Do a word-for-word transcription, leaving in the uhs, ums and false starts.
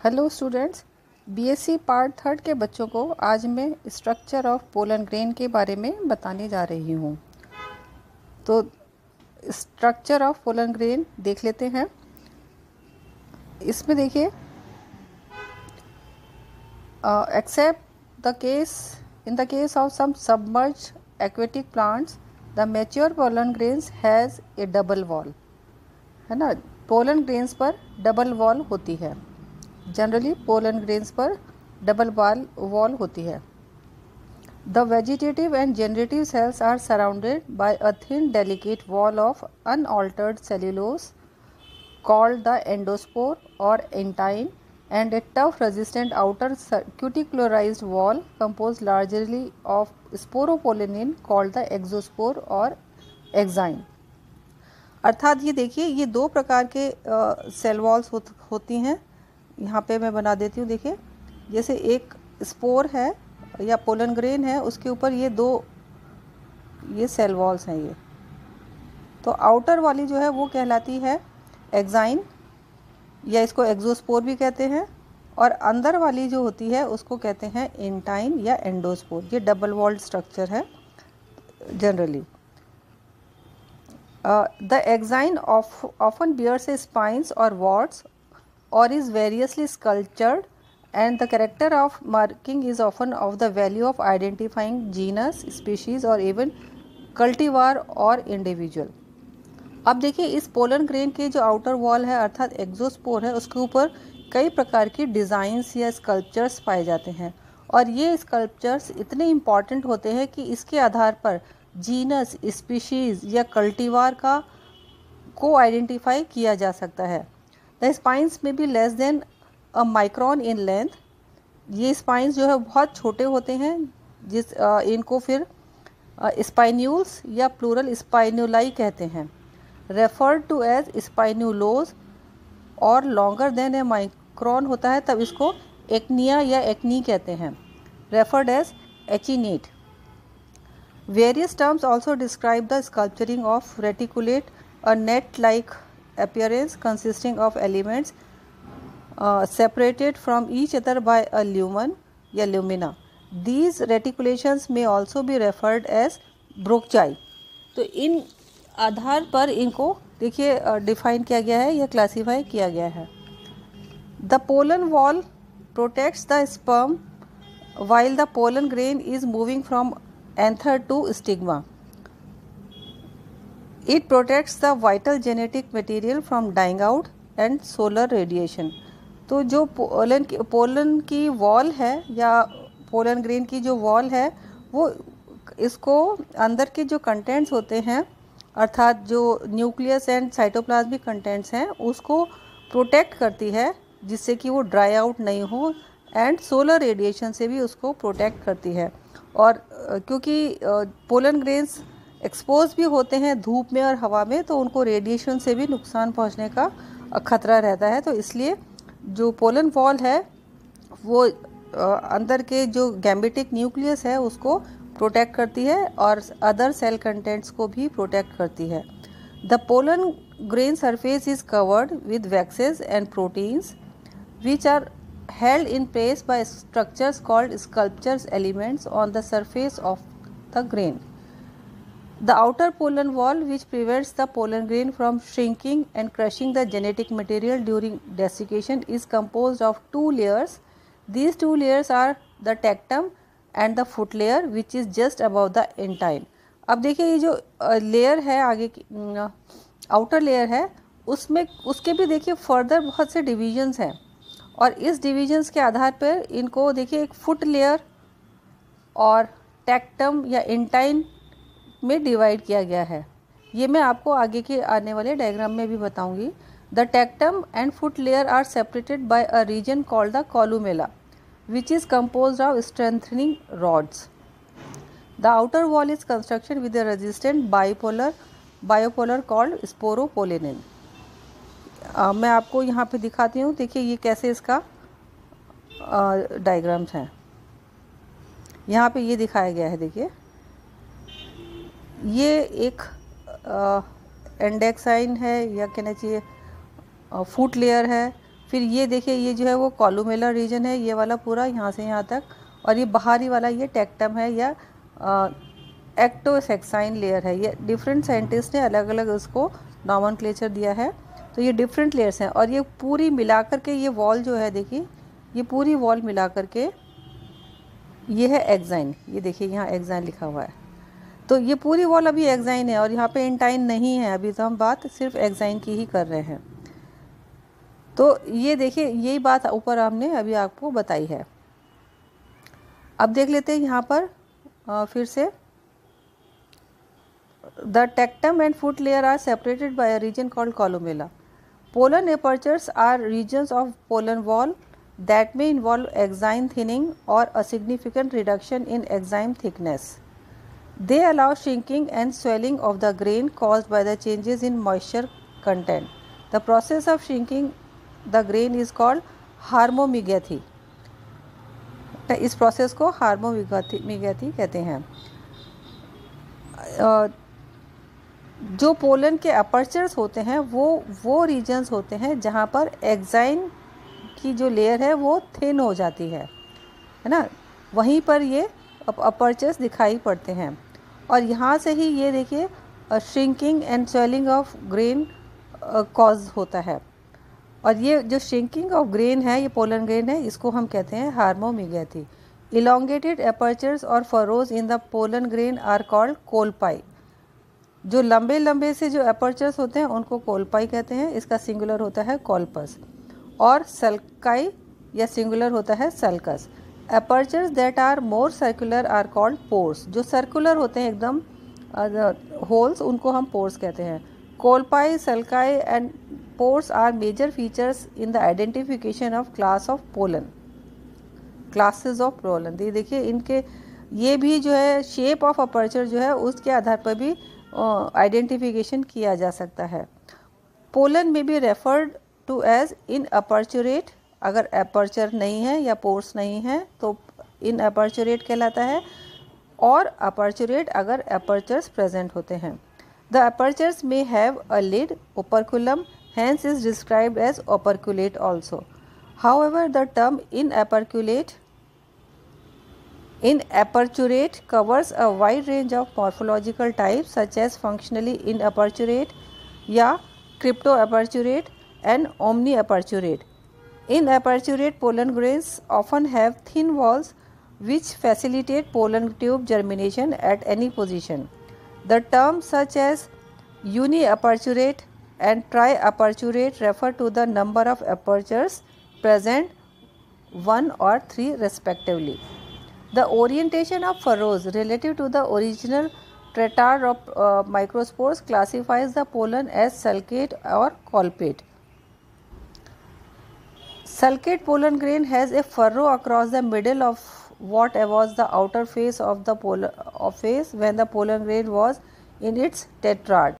Hello students, BSc part third के बच्चों को आज मैं स्ट्रक्चर ऑफ पोलन ग्रेन के बारे में बताने जा रही हूँ। तो स्ट्रक्चर ऑफ पोलन ग्रेन देख लेते हैं। इसमें देखिए, except the case in the case of some submerge aquatic plants the mature pollen grains has a double wall, है ना। पोलन ग्रेन्स पर डबल वॉल होती है। जनरली पोलन ग्रेन्स पर डबल वॉल वॉल होती है। The vegetative and generative cells are surrounded by a thin delicate wall of unaltered cellulose called the endospore और intine and a tough resistant outer cuticularized wall composed largely of sporopollenin called the exospore और exine. अर्थात ये देखिए, ये दो प्रकार के cell walls हो, होती हैं। यहाँ पे मैं बना देती हूँ। देखिए, जैसे एक स्पोर है या पोलन ग्रेन है, उसके ऊपर ये दो ये सेल वॉल्स हैं। ये तो आउटर वाली जो है वो कहलाती है एक्साइन या इसको एक्सोस्पोर भी कहते हैं, और अंदर वाली जो होती है उसको कहते हैं एंटाइन या एंडोस्पोर। ये डबल वॉल्ड स्ट्रक्चर है generally. The exine often bears a spines और वॉर्ड्स और is variously sculptured and the character of marking is often of the value of identifying genus, species और इवन कल्टीवार और individual. अब देखिए, इस pollen grain के जो आउटर वॉल है अर्थात एक्सोस्पोर है, उसके ऊपर कई प्रकार की डिज़ाइंस या स्कल्पचर्स पाए जाते हैं, और ये स्कल्पचर्स इतने इम्पॉर्टेंट होते हैं कि इसके आधार पर जीनस, स्पीशीज़ या कल्टीवार का को आइडेंटिफाई किया जा सकता है। The spines may be less than a micron in length. ये स्पाइंस जो है बहुत छोटे होते हैं, जिस आ, इनको फिर स्पाइन्यूल्स या प्लूरल स्पाइन्यूलाई कहते हैं। रेफर्ड टू एज स्पाइन्यूलोज और लॉन्गर देन ए माइक्रोन होता है तब इसको एक्निया या एक्नी कहते हैं। Referred as echinate. Various terms also describe the sculpturing of reticulate a net like appearance consisting of elements uh, separated from each other by a lumen या lumina. These reticulations may also be referred as bronchi. तो इन आधार पर इनको देखिए define किया गया है या classify किया गया है। The pollen wall protects the sperm while the pollen grain is moving from anther to stigma. It protects the vital genetic material from dying out and solar radiation. तो जो पोलन की पोलन की wall है या pollen grain की जो wall है, वो इसको अंदर के जो कंटेंट्स होते हैं अर्थात जो न्यूक्लियस एंड साइटोप्लाज्मिक कंटेंट्स हैं उसको प्रोटेक्ट करती है, जिससे कि वो ड्राई आउट नहीं हो, एंड सोलर रेडिएशन से भी उसको प्रोटेक्ट करती है। और क्योंकि पोलन ग्रेन्स एक्सपोज भी होते हैं धूप में और हवा में, तो उनको रेडिएशन से भी नुकसान पहुंचने का खतरा रहता है। तो इसलिए जो पोलन वॉल है वो अंदर के जो गैमेटिक न्यूक्लियस है उसको प्रोटेक्ट करती है और अदर सेल कंटेंट्स को भी प्रोटेक्ट करती है। The pollen grain surface is covered with waxes and proteins which are held in place by structures called sculptures elements on the surface of the grain. The outer pollen wall, which prevents the pollen grain from shrinking and crushing the genetic material during desiccation, is composed of two layers. These two layers are the tectum and the foot layer, which is just above the intine. अब देखिए, ये जो layer है आगे की outer layer है, उसमें उसके भी देखिए फर्दर बहुत से डिविजन्स हैं, और इस डिविजन्स के आधार पर इनको देखिए एक फुट लेयर और टेक्टम या इंटाइन में डिवाइड किया गया है। ये मैं आपको आगे के आने वाले डायग्राम में भी बताऊंगी। The tectum and foot layer are separated by a region called the columella which is composed of strengthening rods. The outer wall is construction with a resistant biopolar biopolar called sporopollenin. Uh, मैं आपको यहाँ पे दिखाती हूँ। देखिए ये कैसे इसका डायग्राम्स हैं। यहाँ पे ये दिखाया गया है। देखिए ये एक एंडेक्साइन है या कहना चाहिए फुट लेयर है। फिर ये देखिए ये जो है वो कॉलुमेलर रीजन है, ये वाला पूरा यहाँ से यहाँ तक, और ये बाहरी वाला ये टेक्टम है या एक्टोसेक्साइन लेयर है। ये डिफरेंट साइंटिस्ट ने अलग अलग उसको नॉमेनक्लेचर दिया है। तो ये डिफरेंट लेयर्स हैं और ये पूरी मिलाकर के ये वॉल जो है देखिए, ये पूरी वॉल मिलाकर के ये है एक्साइन। ये देखिए यहाँ एक्साइन लिखा हुआ है। तो ये पूरी वॉल अभी एक्साइन है और यहाँ पे इंटाइन नहीं है। अभी तो हम बात सिर्फ एक्साइन की ही कर रहे हैं। तो ये देखिए यही बात ऊपर हमने अभी आपको बताई है। अब देख लेते हैं यहाँ पर आ, फिर से the tectum and foot layer are separated by a region called columella. Pollen apertures are regions of pollen wall that may involve exine thinning or a significant reduction in exine thickness. They allow shrinking and swelling of the grain caused by the changes in moisture content. The process of shrinking the grain is called harmomegathy. इस process को हार्मोमिगैथी कहते हैं। जो pollen के apertures होते हैं वो वो रीजन्स होते हैं जहाँ पर एक्साइन की जो लेयर है वो थिन हो जाती है, है ना, वहीं पर ये अपर्चर्स दिखाई पड़ते हैं। और यहाँ से ही ये देखिए shrinking and swelling of grain cause होता है। और ये जो श्रिंकिंग ऑफ ग्रेन है, ये पोलन ग्रेन है, इसको हम कहते हैं हार्मोमिगैथी। इलोंगेटेड एपर्चर्स और furrows in the pollen grain are called colpi. जो लंबे लंबे से जो एपर्चर्स होते हैं उनको कोलपाई कहते हैं। इसका सिंगुलर होता है कॉल्पस। और सल्काई या सिंगुलर होता है sulcus. Apertures that are more circular are called pores. जो सर्कुलर होते हैं एकदम होल्स, उनको हम पोर्स कहते हैं। Colpi, sulci and pores are major features in the identification of class of pollen, classes of pollen. ये देखिए इनके ये भी जो है शेप ऑफ अपर्चर जो है उसके आधार पर भी आइडेंटिफिकेशन uh, किया जा सकता है। पोलन में भी referred to as inaperturate. अगर अपर्चर नहीं है या पोर्स नहीं है तो इन अपर्चुरेट कहलाता है, और अपर्चुरेट अगर अपर्चर्स प्रेजेंट होते हैं। The apertures may have a lid operculum, hence is described as operculate also. However, the term inaperculate inaperturate covers a wide range of morphological types such as functionally inaperturate या cryptoaperturate and omniaperturate. Inaperturate pollen grains often have thin walls which facilitate pollen tube germination at any position. The terms such as uniaperturate and triaperturate refer to the number of apertures present, one or three respectively. The orientation of furrows relative to the original tetrad of uh, microspores classifies the pollen as sulcate or colpate. Sulcate pollen grain has a furrow across the middle of what was the outer face of the pollen of face when the pollen grain was in its tetrad.